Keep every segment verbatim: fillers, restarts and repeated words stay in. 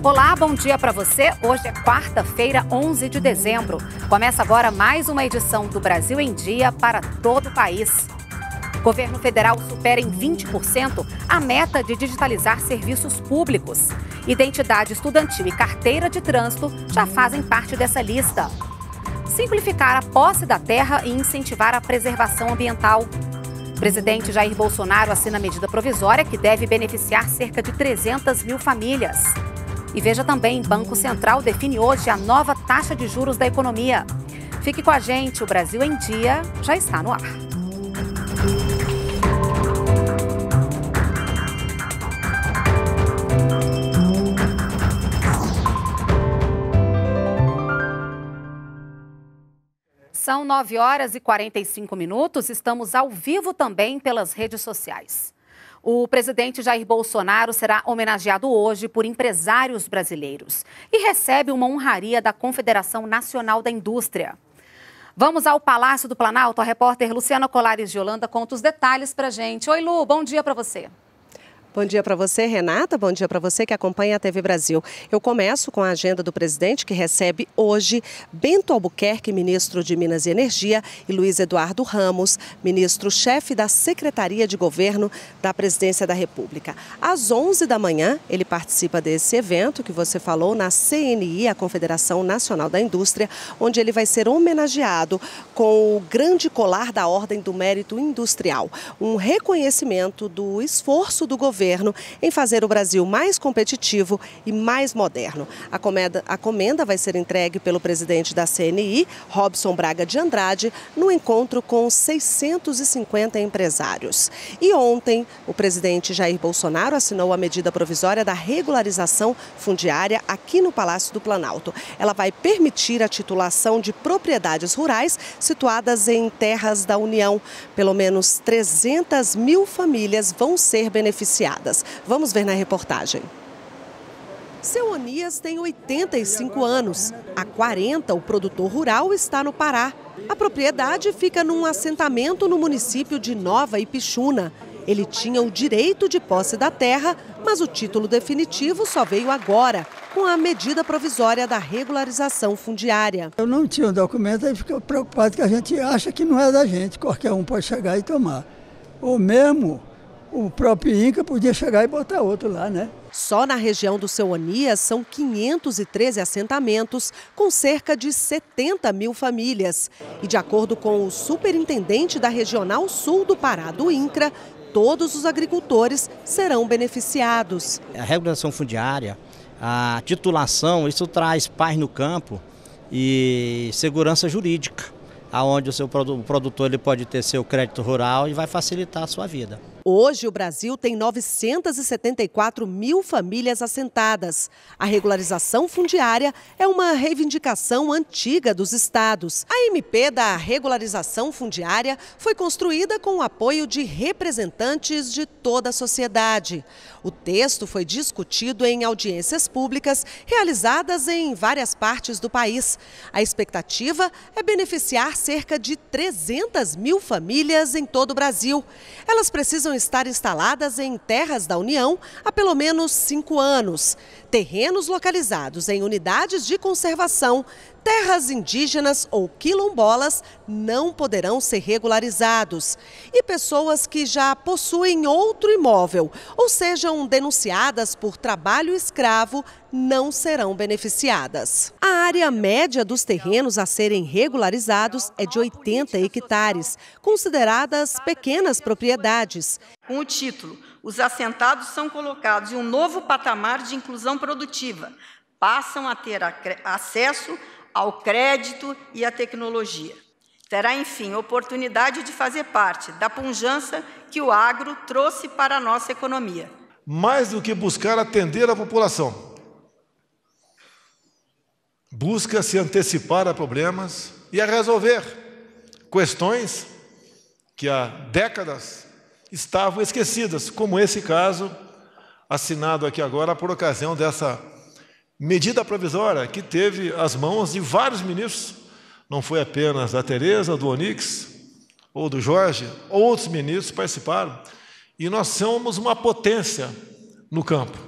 Olá, bom dia para você. Hoje é quarta-feira, onze de dezembro. Começa agora mais uma edição do Brasil em Dia para todo o país. O governo federal supera em vinte por cento a meta de digitalizar serviços públicos. Identidade estudantil e carteira de trânsito já fazem parte dessa lista. Simplificar a posse da terra e incentivar a preservação ambiental. O presidente Jair Bolsonaro assina medida provisória que deve beneficiar cerca de trezentas mil famílias. E veja também, Banco Central define hoje a nova taxa de juros da economia. Fique com a gente, o Brasil em Dia já está no ar. São nove horas e quarenta e cinco minutos, estamos ao vivo também pelas redes sociais. O presidente Jair Bolsonaro será homenageado hoje por empresários brasileiros e recebe uma honraria da Confederação Nacional da Indústria. Vamos ao Palácio do Planalto, a repórter Luciana Colares de Holanda conta os detalhes para a gente. Oi, Lu, bom dia para você. Bom dia para você, Renata. Bom dia para você que acompanha a T V Brasil. Eu começo com a agenda do presidente, que recebe hoje Bento Albuquerque, ministro de Minas e Energia, e Luiz Eduardo Ramos, ministro-chefe da Secretaria de Governo da Presidência da República. Às onze da manhã, ele participa desse evento que você falou na C N I, a Confederação Nacional da Indústria, onde ele vai ser homenageado com o Grande Colar da Ordem do Mérito Industrial, um reconhecimento do esforço do governo em fazer o Brasil mais competitivo e mais moderno. A comenda, a comenda vai ser entregue pelo presidente da C N I, Robson Braga de Andrade, no encontro com seiscentos e cinquenta empresários. E ontem, o presidente Jair Bolsonaro assinou a medida provisória da regularização fundiária aqui no Palácio do Planalto. Ela vai permitir a titulação de propriedades rurais situadas em terras da União. Pelo menos trezentas mil famílias vão ser beneficiadas. Vamos ver na reportagem. Seu Onias tem oitenta e cinco anos. Há quarenta, o produtor rural está no Pará. A propriedade fica num assentamento no município de Nova Ipixuna. Ele tinha o direito de posse da terra, mas o título definitivo só veio agora, com a medida provisória da regularização fundiária. Eu não tinha um documento, aí fico preocupado que a gente acha que não é da gente, qualquer um pode chegar e tomar. Ou mesmo o próprio Inca podia chegar e botar outro lá, né? Só na região do Seu Onias são quinhentos e treze assentamentos com cerca de setenta mil famílias. E de acordo com o superintendente da Regional Sul do Pará, do INCRA, todos os agricultores serão beneficiados. A regulação fundiária, a titulação, isso traz paz no campo e segurança jurídica, aonde o seu produtor ele pode ter seu crédito rural e vai facilitar a sua vida. Hoje, o Brasil tem novecentas e setenta e quatro mil famílias assentadas. A regularização fundiária é uma reivindicação antiga dos estados. A M P da regularização fundiária foi construída com o apoio de representantes de toda a sociedade. O texto foi discutido em audiências públicas realizadas em várias partes do país. A expectativa é beneficiar cerca de trezentas mil famílias em todo o Brasil. Elas precisam estar instaladas em terras da União há pelo menos cinco anos. Terrenos localizados em unidades de conservação, terras indígenas ou quilombolas não poderão ser regularizados. E pessoas que já possuem outro imóvel ou sejam denunciadas por trabalho escravo não serão beneficiadas. A área média dos terrenos a serem regularizados é de oitenta hectares, consideradas pequenas propriedades. Com o título, os assentados são colocados em um novo patamar de inclusão produtiva, passam a ter acesso ao crédito e à tecnologia. Terá, enfim, oportunidade de fazer parte da pujança que o agro trouxe para a nossa economia. Mais do que buscar atender a população, busca se antecipar a problemas e a resolver questões que há décadas estavam esquecidas, como esse caso assinado aqui agora por ocasião dessa medida provisória que teve as mãos de vários ministros, não foi apenas da Tereza, do Onix ou do Jorge, outros ministros participaram, e nós somos uma potência no campo.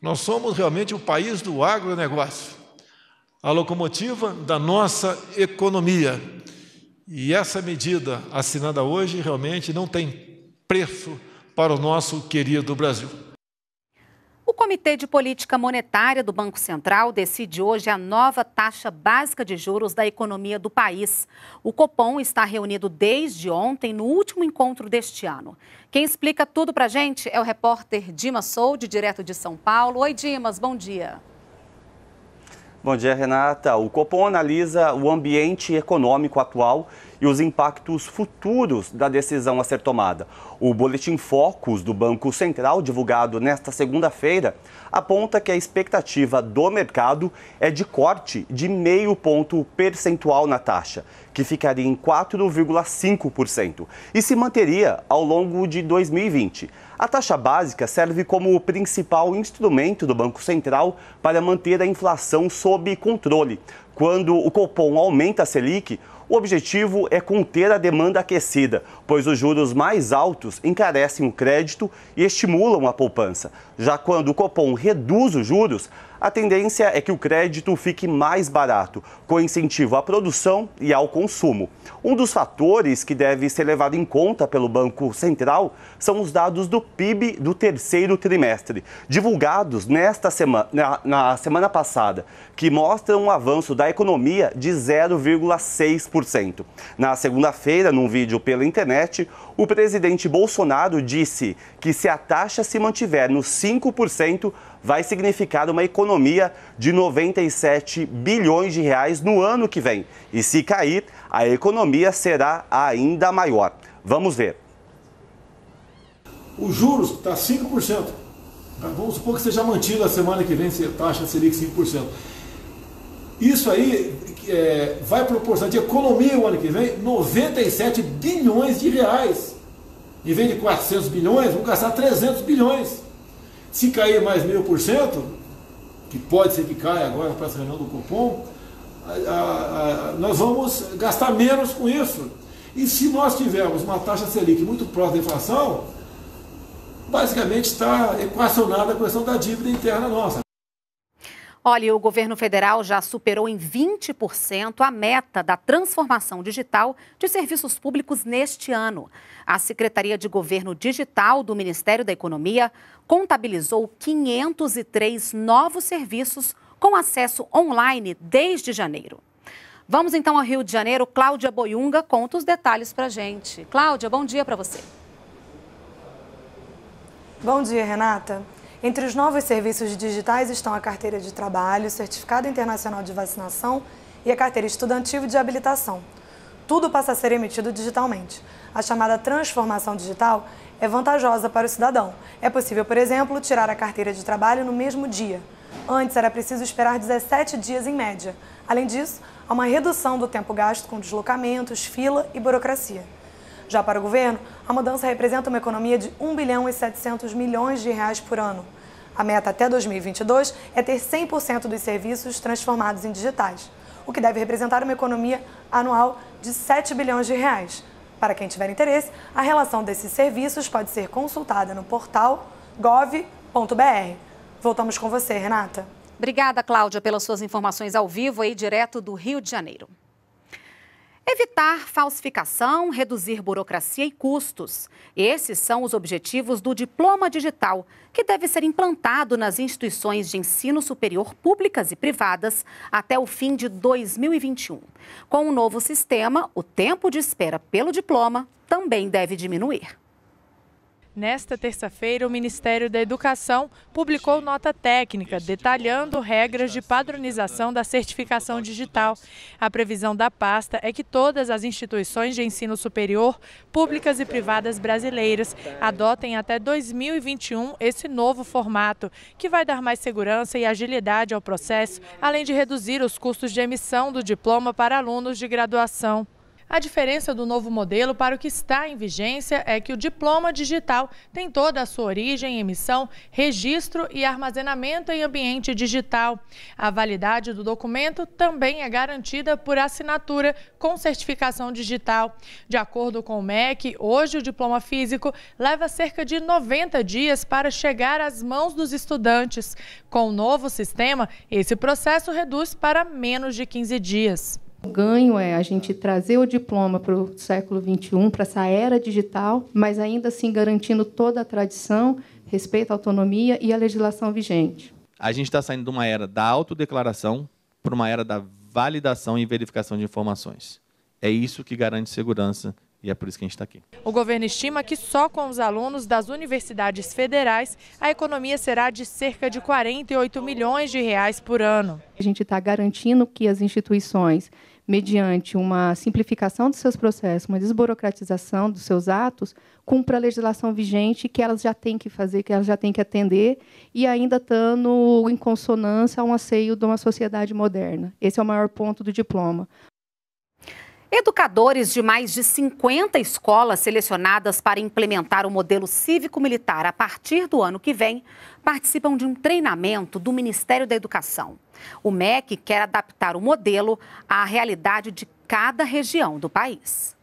Nós somos realmente o país do agronegócio, a locomotiva da nossa economia. E essa medida assinada hoje realmente não tem preço para o nosso querido Brasil. O Comitê de Política Monetária do Banco Central decide hoje a nova taxa básica de juros da economia do país. O Copom está reunido desde ontem, no último encontro deste ano. Quem explica tudo para a gente é o repórter Dimas Soldi, direto de São Paulo. Oi, Dimas, bom dia. Bom dia, Renata. O Copom analisa o ambiente econômico atual e os impactos futuros da decisão a ser tomada. O Boletim Focus do Banco Central, divulgado nesta segunda-feira, aponta que a expectativa do mercado é de corte de meio ponto percentual na taxa, que ficaria em quatro vírgula cinco por cento e se manteria ao longo de dois mil e vinte. A taxa básica serve como o principal instrumento do Banco Central para manter a inflação sob controle. Quando o Copom aumenta a Selic, o objetivo é conter a demanda aquecida, pois os juros mais altos encarecem o crédito e estimulam a poupança. Já quando o Copom reduz os juros, a tendência é que o crédito fique mais barato, com incentivo à produção e ao consumo. Um dos fatores que deve ser levado em conta pelo Banco Central são os dados do P I B do terceiro trimestre, divulgados nesta semana, na, na semana passada, que mostram um avanço da economia de zero vírgula seis por cento. Na segunda-feira, num vídeo pela internet, o presidente Bolsonaro disse que se a taxa se mantiver nos cinco por cento, vai significar uma economia de noventa e sete bilhões de reais no ano que vem. E se cair, a economia será ainda maior. Vamos ver. Os juros está cinco por cento. Vamos supor que seja mantido a semana que vem a taxa Selic cinco por cento. Isso aí é, vai proporcionar de economia o ano que vem noventa e sete bilhões de reais. Em vez de quatrocentos bilhões, vão gastar trezentos bilhões. Se cair mais meio por cento, que pode ser que caia agora para essa reunião do Copom, a, a, a, nós vamos gastar menos com isso. E se nós tivermos uma taxa Selic muito próxima da inflação, basicamente está equacionada a questão da dívida interna nossa. Olha, o governo federal já superou em vinte por cento a meta da transformação digital de serviços públicos neste ano. A Secretaria de Governo Digital do Ministério da Economia contabilizou quinhentos e três novos serviços com acesso online desde janeiro. Vamos então ao Rio de Janeiro. Cláudia Boiunga conta os detalhes para a gente. Cláudia, bom dia para você. Bom dia, Renata. Entre os novos serviços digitais estão a carteira de trabalho, o certificado internacional de vacinação e a carteira estudantil de habilitação. Tudo passa a ser emitido digitalmente. A chamada transformação digital é vantajosa para o cidadão. É possível, por exemplo, tirar a carteira de trabalho no mesmo dia. Antes era preciso esperar dezessete dias em média. Além disso, há uma redução do tempo gasto com deslocamentos, fila e burocracia. Já para o governo, a mudança representa uma economia de um bilhão e setecentos milhões de reais por ano. A meta até dois mil e vinte e dois é ter cem por cento dos serviços transformados em digitais, o que deve representar uma economia anual de sete bilhões de reais. Para quem tiver interesse, a relação desses serviços pode ser consultada no portal gov ponto br. Voltamos com você, Renata. Obrigada, Cláudia, pelas suas informações ao vivo aí, direto do Rio de Janeiro. Evitar falsificação, reduzir burocracia e custos. Esses são os objetivos do Diploma Digital, que deve ser implantado nas instituições de ensino superior públicas e privadas até o fim de dois mil e vinte e um. Com o novo sistema, o tempo de espera pelo diploma também deve diminuir. Nesta terça-feira, o Ministério da Educação publicou nota técnica detalhando regras de padronização da certificação digital. A previsão da pasta é que todas as instituições de ensino superior, públicas e privadas brasileiras, adotem até dois mil e vinte e um esse novo formato, que vai dar mais segurança e agilidade ao processo, além de reduzir os custos de emissão do diploma para alunos de graduação. A diferença do novo modelo para o que está em vigência é que o diploma digital tem toda a sua origem, emissão, registro e armazenamento em ambiente digital. A validade do documento também é garantida por assinatura com certificação digital. De acordo com o M E C, hoje o diploma físico leva cerca de noventa dias para chegar às mãos dos estudantes. Com o novo sistema, esse processo reduz para menos de quinze dias. O ganho é a gente trazer o diploma para o século vinte e um, para essa era digital, mas ainda assim garantindo toda a tradição, respeito à autonomia e à legislação vigente. A gente está saindo de uma era da autodeclaração para uma era da validação e verificação de informações. É isso que garante segurança. E é por isso que a gente está aqui. O governo estima que só com os alunos das universidades federais, a economia será de cerca de quarenta e oito milhões de reais por ano. A gente está garantindo que as instituições, mediante uma simplificação dos seus processos, uma desburocratização dos seus atos, cumpra a legislação vigente que elas já têm que fazer, que elas já têm que atender, e ainda estando em consonância ao anseio de uma sociedade moderna. Esse é o maior ponto do diploma. Educadores de mais de cinquenta escolas selecionadas para implementar o modelo cívico-militar a partir do ano que vem participam de um treinamento do Ministério da Educação. O M E C quer adaptar o modelo à realidade de cada região do país.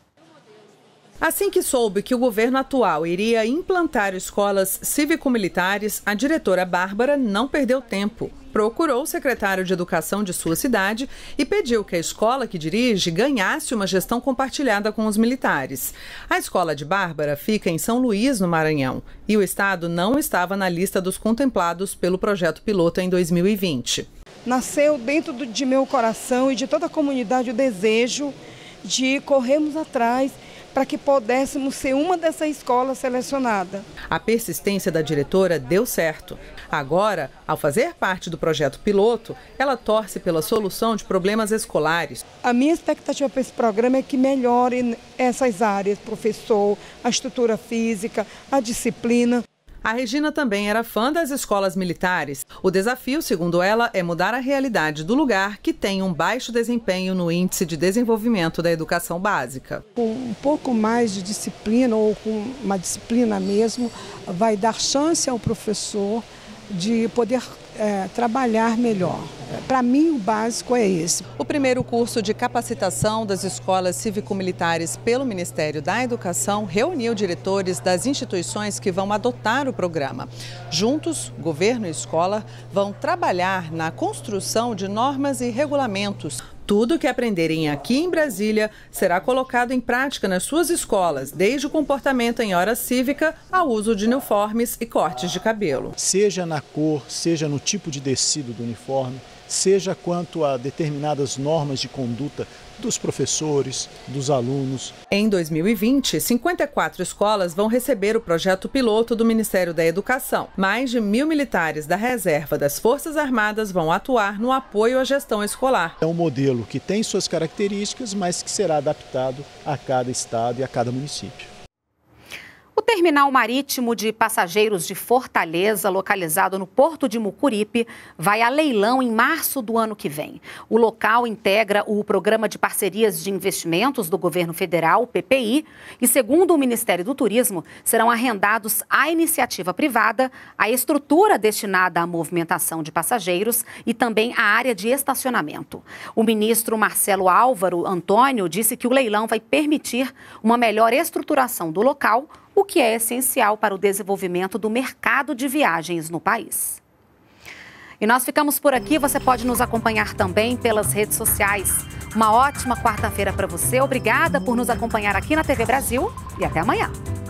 Assim que soube que o governo atual iria implantar escolas cívico-militares, a diretora Bárbara não perdeu tempo. Procurou o secretário de Educação de sua cidade e pediu que a escola que dirige ganhasse uma gestão compartilhada com os militares. A escola de Bárbara fica em São Luís, no Maranhão, e o estado não estava na lista dos contemplados pelo projeto piloto em dois mil e vinte. Nasceu dentro de meu coração e de toda a comunidade o desejo de corrermos atrás para que pudéssemos ser uma dessas escolas selecionadas. A persistência da diretora deu certo. Agora, ao fazer parte do projeto piloto, ela torce pela solução de problemas escolares. A minha expectativa para esse programa é que melhore essas áreas, professor, a estrutura física, a disciplina. A Regina também era fã das escolas militares. O desafio, segundo ela, é mudar a realidade do lugar que tem um baixo desempenho no índice de desenvolvimento da educação básica. Com um pouco mais de disciplina, ou com uma disciplina mesmo, vai dar chance ao professor de poder é, trabalhar melhor. Para mim, o básico é esse. O primeiro curso de capacitação das escolas cívico-militares pelo Ministério da Educação reuniu diretores das instituições que vão adotar o programa. Juntos, governo e escola vão trabalhar na construção de normas e regulamentos. Tudo que aprenderem aqui em Brasília será colocado em prática nas suas escolas, desde o comportamento em hora cívica ao uso de uniformes e cortes de cabelo. Seja na cor, seja no tipo de tecido do uniforme, seja quanto a determinadas normas de conduta dos professores, dos alunos. Em dois mil e vinte, cinquenta e quatro escolas vão receber o projeto piloto do Ministério da Educação. Mais de mil militares da reserva das Forças Armadas vão atuar no apoio à gestão escolar. É um modelo que tem suas características, mas que será adaptado a cada estado e a cada município. O terminal marítimo de passageiros de Fortaleza, localizado no Porto de Mucuripe, vai a leilão em março do ano que vem. O local integra o Programa de Parcerias de Investimentos do Governo Federal, o P P I, e, segundo o Ministério do Turismo, serão arrendados à iniciativa privada a estrutura destinada à movimentação de passageiros e também a área de estacionamento. O ministro Marcelo Álvaro Antônio disse que o leilão vai permitir uma melhor estruturação do local, o que é essencial para o desenvolvimento do mercado de viagens no país. E nós ficamos por aqui, você pode nos acompanhar também pelas redes sociais. Uma ótima quarta-feira para você, obrigada por nos acompanhar aqui na T V Brasil e até amanhã.